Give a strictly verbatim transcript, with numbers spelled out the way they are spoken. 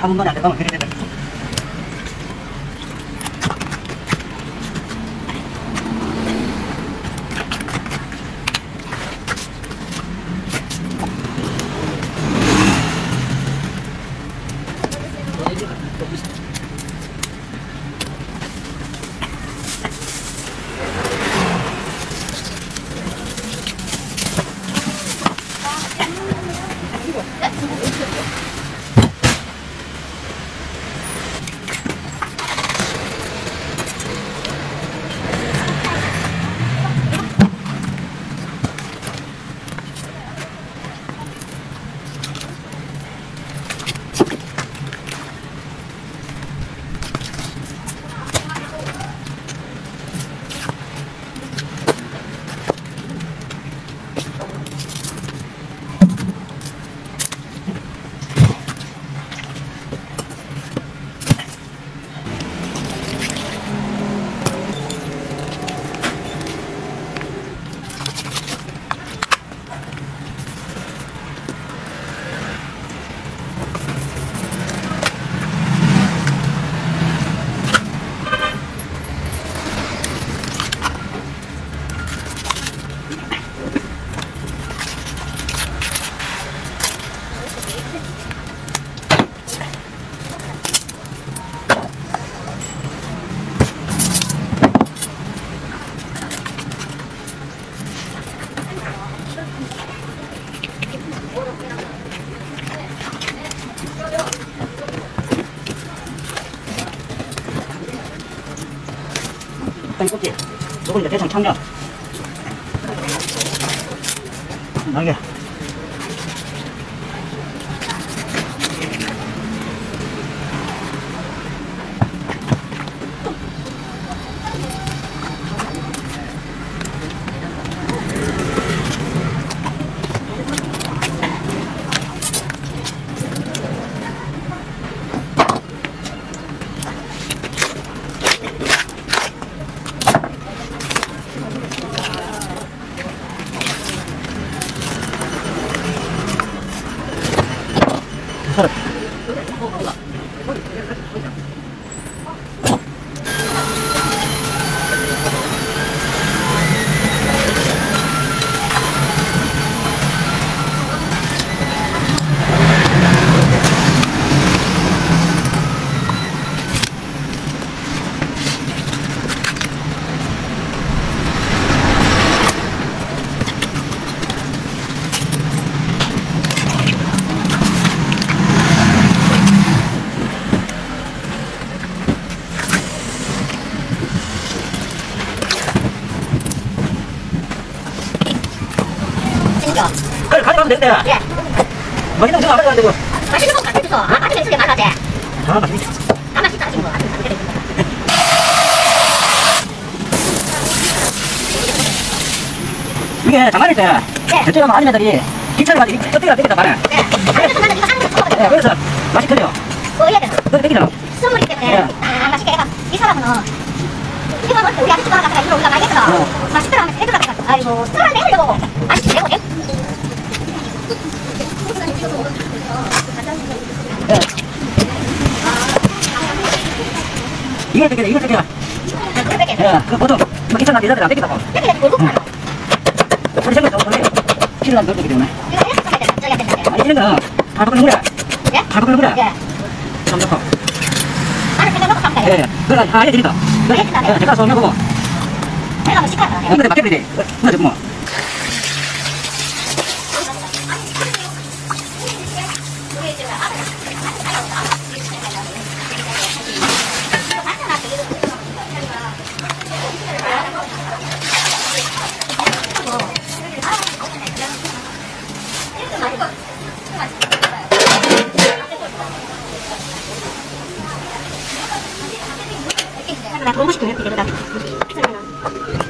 한 번에 안 들어가면 그래 되다. 껍질 요거 이제 대충 참견 나게 그래 가져가면 되겠다. 예. 맛있는 거 안 가져가면 되고. 맛있는 거 갖다 주소. 아, 맛있는 쓰게 말하지. 아, 맛있네. 아, 맛있다 지금. 이게 장난일 때 저쪽에 가면 아줌마들이 기차를 가지고 껍데기가 땡기다 말이야. 네. 그래서 나는 이거 하는 거 먹거든요. 예, 그래서 맛이 틀려. 뭐 해야 되나? 그거 땡기잖아. 선물이기 때문에 예. 아, 맛있게 해가. 이 사람은 이거 먹을 때 우리 아저씨 돌아가다가 이거 우리가 많이 했거든. 어. 맛있더라 하면서 해주다가 아이고 술을 내려고 맛있게 내고 내. 예. 이걸 땡기자, 이걸 땡기자. 그래 뺄게. 예, 그 보통 뭐 기차 가면 여자들 안 땡기다고. 뺄게 뭘 먹고 우리 생각 좀 그래. 실은 덜 땡기 때문에. 이거 해서 써야 되나? 저기 안 된다. 아니, 이런 거는 다 바꾸는 거야. 예? 다 바꾸는 거야. 예. 좀 넣고. 나는 그냥 넣고 가면 예, 돼. 예. 그래, 다 알려드린다. 알려준다네. 예, 제가 소명해 보고. 내가 뭐 시켜야 예, 근데 맡겨버리지. 그래, 뭐. 나 너무 맛있게 이렇게 되거든.